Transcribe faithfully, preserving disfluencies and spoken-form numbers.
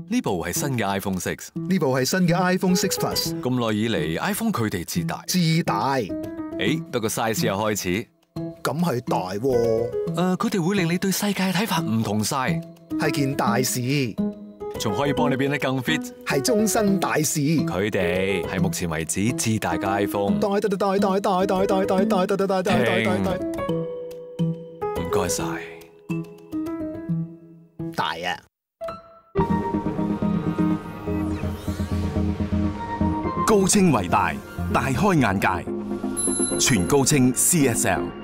呢部係新嘅 iPhone Six， 呢部係新嘅 iPhone Six Plus。 咁耐以嚟 ，iPhone 佢哋自大。 自大？ 誒，不過 size 又開始。 咁係大喎。誒， 佢哋會令你對世界嘅睇法唔同晒， 係件大事。 仲可以幫你變得更 fit， 係終身大事。 佢哋係目前為止自大嘅 iPhone。 代代代代代代代代代代代代代代。 唔該晒。 大啊！ 高清為大，大開眼界。全高清 C S L。